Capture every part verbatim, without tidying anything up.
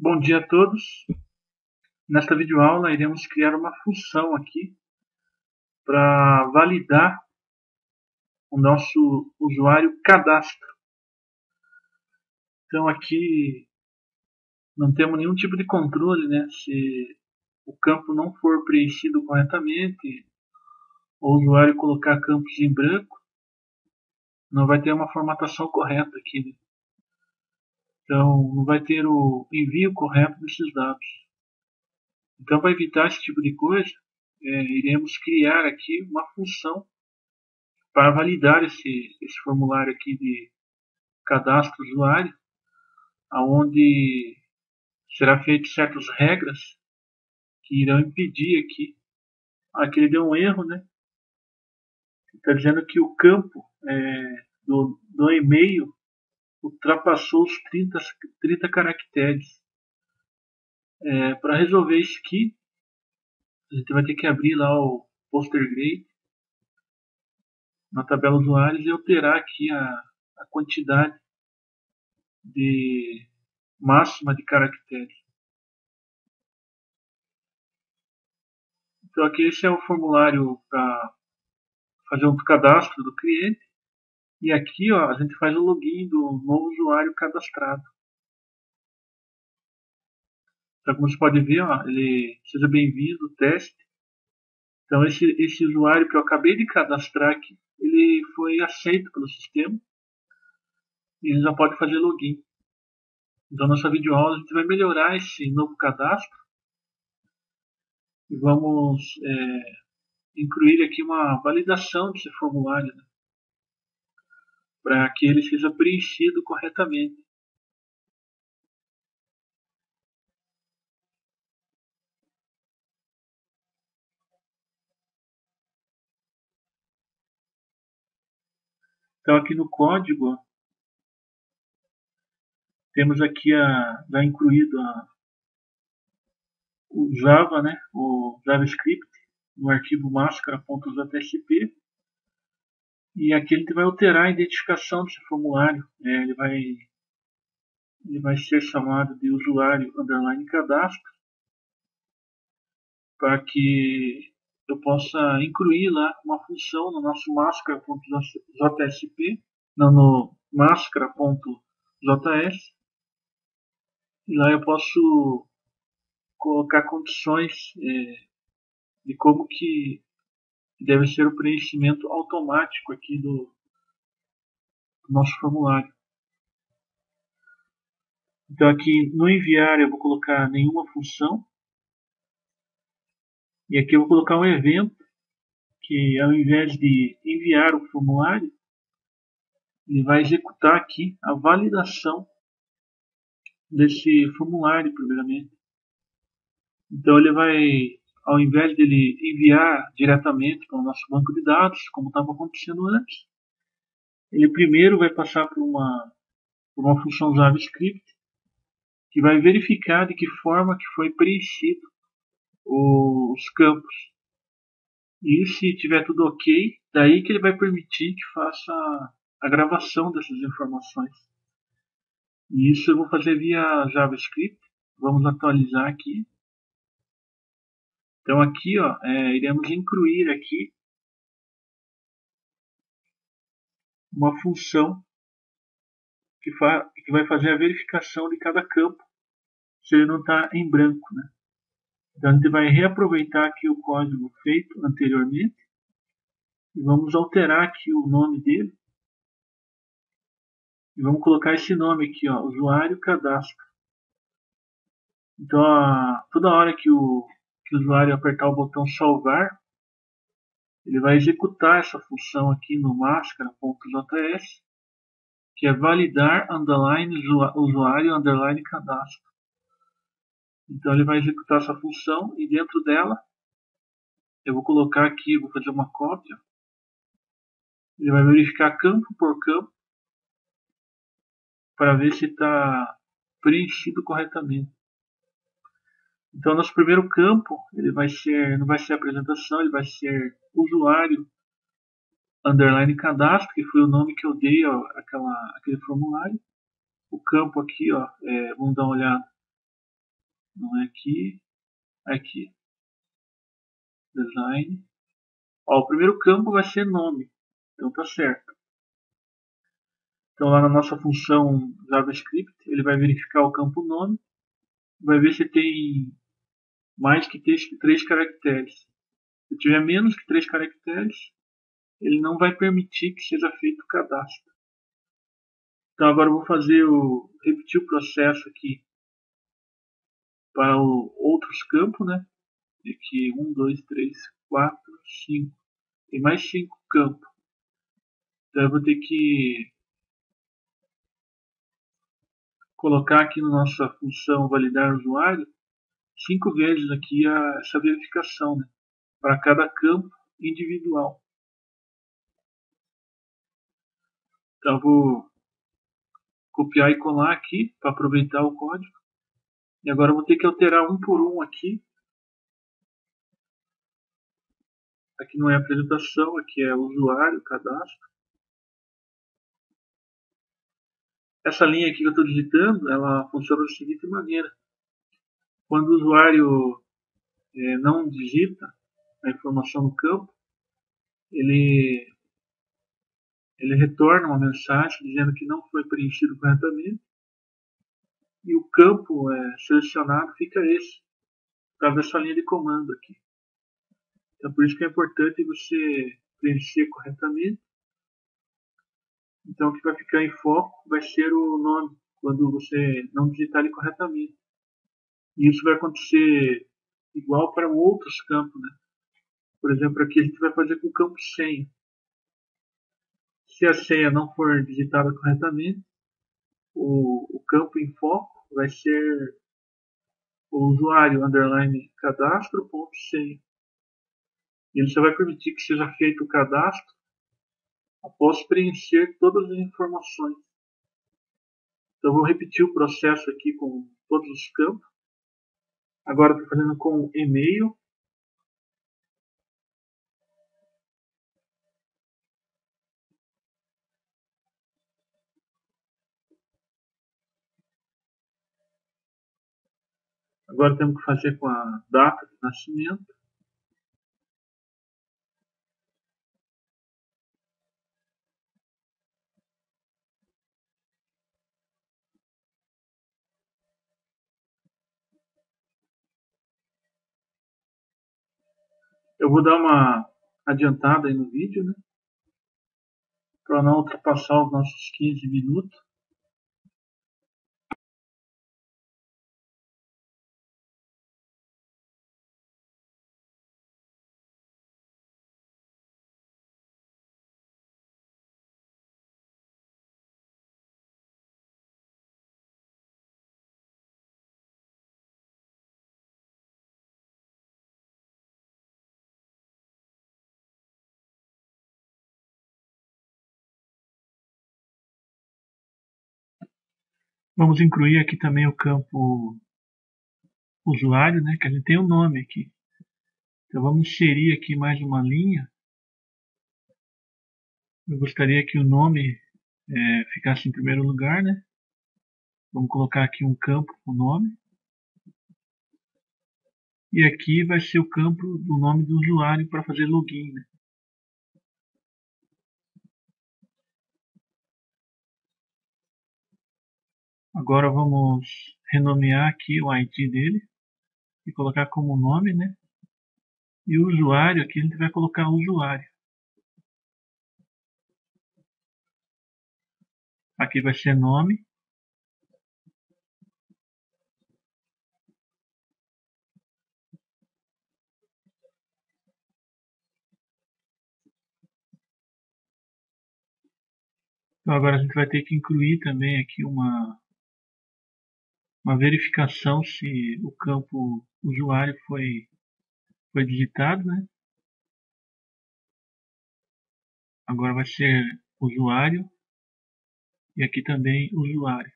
Bom dia a todos. Nesta videoaula iremos criar uma função aqui para validar o nosso usuário cadastro. Então aqui não temos nenhum tipo de controle, né? Se o campo não for preenchido corretamente ou o usuário colocar campos em branco, não vai ter uma formatação correta aqui, né? Então não vai ter o envio correto desses dados. Então, para evitar esse tipo de coisa, é, iremos criar aqui uma função para validar esse, esse formulário aqui de cadastro usuário, aonde será feito certas regras que irão impedir aqui. Aqui ele deu um erro, né? Está dizendo que o campo é, do, do e-mail ultrapassou os trinta, trinta caracteres. É, para resolver isso aqui, a gente vai ter que abrir lá o PosterGrid na tabela usuários e alterar aqui a, a quantidade de máxima de caracteres. Então aqui esse é o formulário para fazer um cadastro do cliente. E aqui ó, a gente faz o login do novo usuário cadastrado. Então como você pode ver, ó, ele seja bem-vindo, teste. Então esse, esse usuário que eu acabei de cadastrar aqui, ele foi aceito pelo sistema. E ele já pode fazer login. Então nessa videoaula a gente vai melhorar esse novo cadastro. E vamos é, incluir aqui uma validação desse formulário, né, para que ele seja preenchido corretamente. Então aqui no código ó, temos aqui a, já incluído a, o Java, né, o JavaScript no arquivo máscara.jsp. E aqui ele vai alterar a identificação desse formulário. É, ele, vai, ele vai ser chamado de usuário underline cadastro, para que eu possa incluir lá uma função no nosso máscara.jsp, não, no máscara.js, e lá eu posso colocar condições é, de como que deve ser o preenchimento automático aqui do, do nosso formulário. Então aqui no enviar eu vou colocar nenhuma função, e aqui eu vou colocar um evento que ao invés de enviar o formulário, ele vai executar aqui a validação desse formulário primeiramente. Então ele vai, ao invés de ele enviar diretamente para o nosso banco de dados, como estava acontecendo antes, ele primeiro vai passar por uma, por uma função JavaScript que vai verificar de que forma que foi preenchido os campos. E se tiver tudo ok, daí que ele vai permitir que faça a gravação dessas informações. E isso eu vou fazer via JavaScript. Vamos atualizar aqui. Então aqui ó, é, iremos incluir aqui uma função que, fa que vai fazer a verificação de cada campo se ele não está em branco, né? Então a gente vai reaproveitar aqui o código feito anteriormente e vamos alterar aqui o nome dele e vamos colocar esse nome aqui, ó, usuário cadastro. Então a, toda hora que o, que o usuário apertar o botão salvar, ele vai executar essa função aqui no máscara.js, que é validar underline usuário underline cadastro. Então ele vai executar essa função e dentro dela eu vou colocar aqui, vou fazer uma cópia. Ele vai verificar campo por campo para ver se está preenchido corretamente. Então nosso primeiro campo ele vai ser, não vai ser apresentação, ele vai ser usuário underline cadastro, que foi o nome que eu dei ó, àquela, àquele formulário. O campo aqui, ó, é, vamos dar uma olhada. Não é aqui. Aqui. Design. Ó, o primeiro campo vai ser nome. Então tá certo. Então lá na nossa função JavaScript, ele vai verificar o campo nome. Vai ver se tem mais que três caracteres. Se tiver menos que três caracteres, ele não vai permitir que seja feito o cadastro. Então agora eu vou fazer o repetir o processo aqui para o, outros campos, né? Aqui um, dois, três, quatro, cinco. Tem mais cinco campos. Então eu vou ter que colocar aqui na nossa função validar usuário cinco vezes aqui a, essa verificação, né? Para cada campo individual. Então eu vou copiar e colar aqui para aproveitar o código. E agora eu vou ter que alterar um por um aqui. Aqui não é apresentação, aqui é usuário, cadastro. Essa linha aqui que eu estou digitando, ela funciona da seguinte maneira. Quando o usuário é, não digita a informação no campo, ele, ele retorna uma mensagem dizendo que não foi preenchido corretamente. E o campo é, selecionado fica esse, por causa dessa linha de comando aqui. Então por isso que é importante você preencher corretamente. Então o que vai ficar em foco vai ser o nome, quando você não digitar ele corretamente. E isso vai acontecer igual para outros campos, né? Por exemplo, aqui a gente vai fazer com o campo senha. Se a senha não for digitada corretamente, o, o campo em foco vai ser o usuário underline cadastro ponto senha. E ele só vai permitir que seja feito o cadastro após preencher todas as informações. Então eu vou repetir o processo aqui com todos os campos. Agora estou fazendo com e-mail. Agora temos que fazer com a data de nascimento. Eu vou dar uma adiantada aí no vídeo, né? Para não ultrapassar os nossos quinze minutos. Vamos incluir aqui também o campo usuário, né? Que a gente tem um nome aqui. Então vamos inserir aqui mais uma linha. Eu gostaria que o nome é, ficasse em primeiro lugar, né? Vamos colocar aqui um campo com o nome. E aqui vai ser o campo do nome do usuário para fazer login, né? Agora vamos renomear aqui o I D dele e colocar como nome, né? E o usuário aqui a gente vai colocar usuário. Aqui vai ser nome. Então agora a gente vai ter que incluir também aqui uma, uma verificação se o campo usuário foi, foi digitado, né? Agora vai ser usuário e aqui também usuário.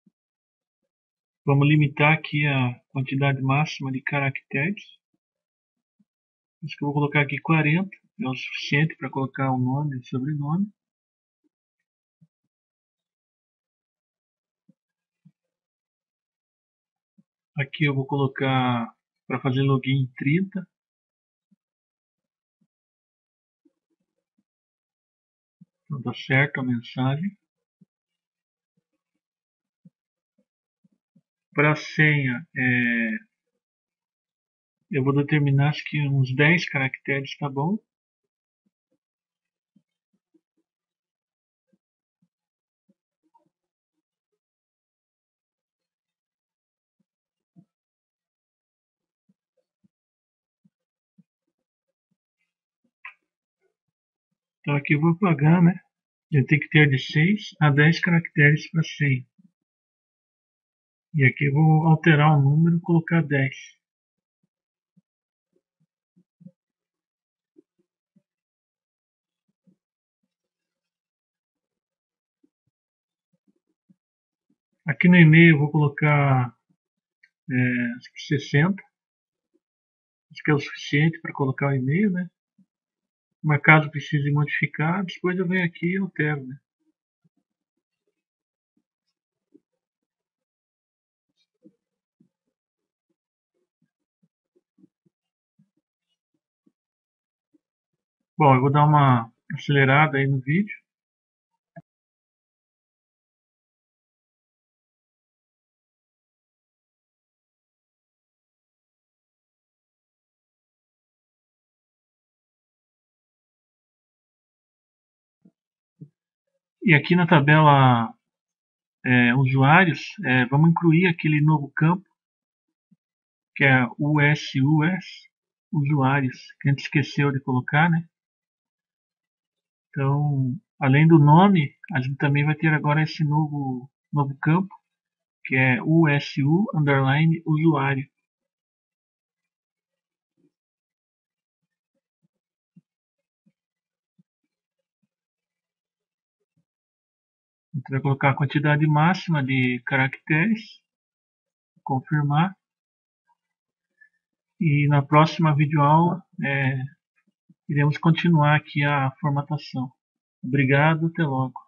Vamos limitar aqui a quantidade máxima de caracteres. Acho que eu vou colocar aqui quarenta, é o suficiente para colocar o nome e o sobrenome. Aqui eu vou colocar para fazer login trinta. Então dá certo a mensagem. Para a senha, é, eu vou determinar acho que uns dez caracteres, tá bom? Então aqui eu vou apagar, né? Ele tem que ter de seis a dez caracteres para senha. E aqui eu vou alterar o número e colocar dez. Aqui no e-mail eu vou colocar é, acho que sessenta. Acho que é o suficiente para colocar o e-mail, né? Mas caso precise modificar, depois eu venho aqui e altero, né? Bom, eu vou dar uma acelerada aí no vídeo. E aqui na tabela é, usuários, é, vamos incluir aquele novo campo, que é U S U S, usuários, que a gente esqueceu de colocar, né? Então, além do nome, a gente também vai ter agora esse novo, novo campo, que é U S U underline usuário. A gente vai colocar a quantidade máxima de caracteres, confirmar. E na próxima videoaula é, iremos continuar aqui a formatação. Obrigado, até logo.